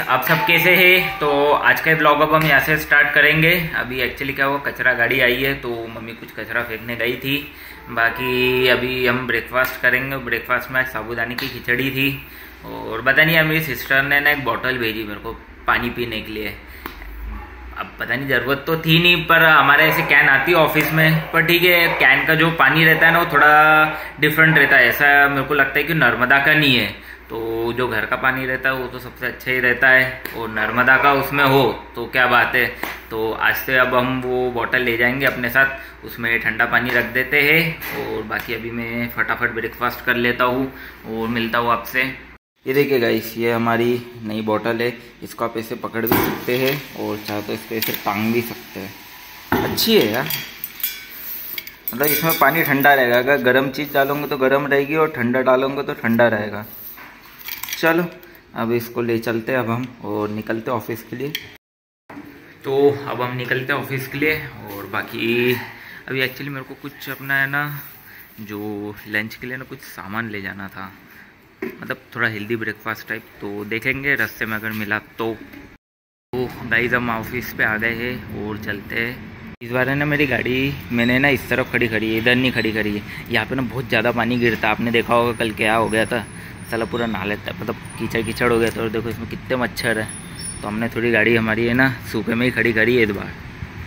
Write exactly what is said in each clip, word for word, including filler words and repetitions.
आप सब कैसे हैं। तो आज का ब्लॉग अब हम यहाँ से स्टार्ट करेंगे। अभी एक्चुअली क्या हुआ, कचरा गाड़ी आई है तो मम्मी कुछ कचरा फेंकने गई थी। बाकी अभी हम ब्रेकफास्ट करेंगे। ब्रेकफास्ट में आज साबूदाने की खिचड़ी थी और पता नहीं यार मेरी सिस्टर ने ना एक बॉटल भेजी मेरे को पानी पीने के लिए। अब पता नहीं ज़रूरत तो थी नहीं, पर हमारे ऐसे कैन आती है ऑफिस में, पर ठीक है कैन का जो पानी रहता है ना वो थोड़ा डिफरेंट रहता है। ऐसा मेरे को लगता है कि नर्मदा का नहीं है, तो जो घर का पानी रहता है वो तो सबसे अच्छा ही रहता है और नर्मदा का उसमें हो तो क्या बात है। तो आज से अब हम वो बॉटल ले जाएंगे अपने साथ, उसमें ठंडा पानी रख देते हैं और बाकी अभी मैं फटाफट ब्रेकफास्ट कर लेता हूँ और मिलता हूँ आपसे। ये देखिए गाइस, ये हमारी नई बॉटल है। इसको आप ऐसे पकड़ भी सकते हैं और चाहे तो इसको ऐसे टांग भी सकते हैं। अच्छी है यार, मतलब इसमें पानी ठंडा रहेगा। अगर गर्म चीज़ डालोगे तो गर्म रहेगी और ठंडा डालोगे तो ठंडा रहेगा। चलो अब इसको ले चलते हैं अब हम और निकलते ऑफिस के लिए। तो अब हम निकलते हैं ऑफिस के लिए और बाकी अभी एक्चुअली मेरे को कुछ अपना है ना जो लंच के लिए ना कुछ सामान ले जाना था, मतलब थोड़ा हेल्दी ब्रेकफास्ट टाइप। तो देखेंगे रास्ते में अगर मिला तो। तो गाइस हम ऑफिस पे आ गए हैं और चलते हैं। इस बार है ना मेरी गाड़ी मैंने ना इस तरफ खड़ी करी है, इधर नहीं खड़ी करी है। यहाँ पे ना बहुत ज़्यादा पानी गिरता, आपने देखा होगा कल क्या हो गया था, साला पूरा नाले तक मतलब कीचड़ कीचड़ हो गया था। और देखो इसमें कितने मच्छर है, तो हमने थोड़ी गाड़ी हमारी है ना सूखे में ही खड़ी करी है इस बार।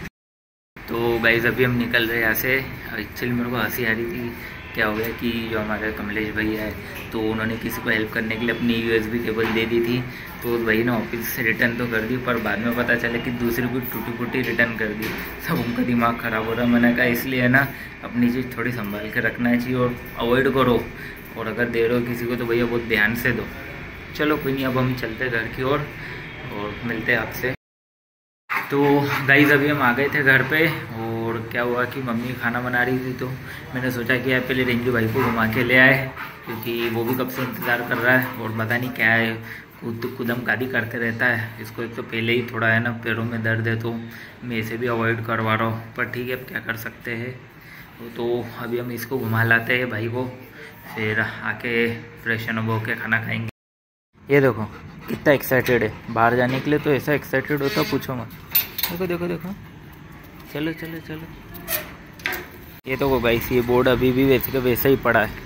तो गाइस अभी हम निकल रहे हैं यहाँ से। एक्चुअली मेरे को हंसी आ रही थी, क्या हो गया कि जो हमारे कमलेश भैया है तो उन्होंने किसी को हेल्प करने के लिए अपनी यूएसबी केबल दे दी थी। तो भाई ने ऑफिस से रिटर्न तो कर दी, पर बाद में पता चला कि दूसरी कुछ टूटी फूटी रिटर्न कर दी। सब उनका दिमाग ख़राब हो रहा। मैंने कहा इसलिए है ना अपनी चीज़ थोड़ी संभाल के रखना चाहिए और अवॉइड करो, और अगर दे रहे हो किसी को तो भैया बहुत ध्यान से दो। चलो कोई नहीं, अब हम चलते घर की ओर और, और मिलते हैं आपसे। तो गाइस अभी हम आ गए थे घर पे और क्या हुआ कि मम्मी खाना बना रही थी, तो मैंने सोचा कि यार पहले रिंजू भाई को घुमा के ले आए, क्योंकि वो भी कब से इंतज़ार कर रहा है और पता नहीं क्या है, खुद कुदम गादी करते रहता है। इसको एक तो पहले ही थोड़ा है ना पैरों में दर्द है, तो मैं इसे भी अवॉइड करवा रहा हूँ, पर ठीक है अब क्या कर सकते हैं। तो अभी हम इसको घुमा लाते हैं भाई को, फिर आके फ्रेशन अप होके खाना खाएंगे। ये देखो कितना एक्साइटेड है बाहर जाने के लिए, तो ऐसा एक्साइटेड होता पूछो मत। देखो देखो देखो, चलो चलो चलो। ये तो वो गाइस ये बोर्ड अभी भी वैसे का वैसा ही पड़ा है।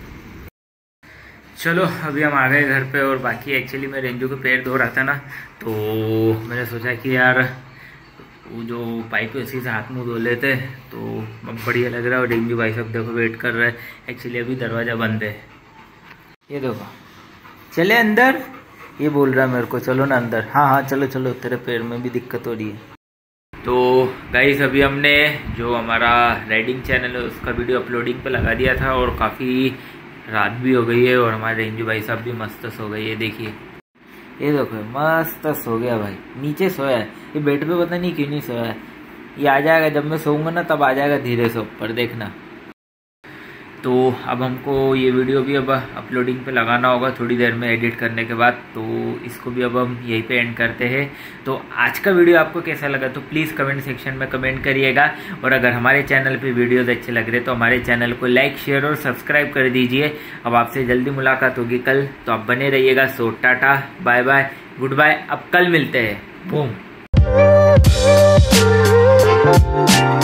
चलो अभी हम आ गए घर पे और बाकी एक्चुअली मैं रेंजू के पैर धो रहा था ना, तो मैंने सोचा कि यार वो जो पाइप है उसी से हाथ मुँह धो लेते, तो अब बढ़िया लग रहा है। और रेंजू भाई सब देखो वेट कर रहा है। एक्चुअली अभी दरवाज़ा बंद है। ये देखो चले अंदर, ये बोल रहा है मेरे को चलो ना अंदर। हाँ हाँ चलो चलो, तेरे पैर में भी दिक्कत हो रही है। तो गाइस अभी हमने जो हमारा राइडिंग चैनल है उसका वीडियो अपलोडिंग पे लगा दिया था और काफ़ी रात भी हो गई है और हमारे रेंजू भाई साहब भी मस्त सो गए। ये देखिए, ये देखो मस्त सो गया भाई, नीचे सोया है। ये बेड पे पता नहीं क्यों नहीं सोया है, ये आ जाएगा जब मैं सोऊंगा ना तब आ जाएगा धीरे से ऊपर, देखना। तो अब हमको ये वीडियो भी अब अपलोडिंग पे लगाना होगा थोड़ी देर में एडिट करने के बाद, तो इसको भी अब हम यहीं पे एंड करते हैं। तो आज का वीडियो आपको कैसा लगा तो प्लीज़ कमेंट सेक्शन में कमेंट करिएगा, और अगर हमारे चैनल पे वीडियोस अच्छे लग रहे तो हमारे चैनल को लाइक शेयर और सब्सक्राइब कर दीजिए। अब आपसे जल्दी मुलाकात होगी कल, तो आप बने रहिएगा। So tata bye bye goodbye, अब कल मिलते हैं। बूम।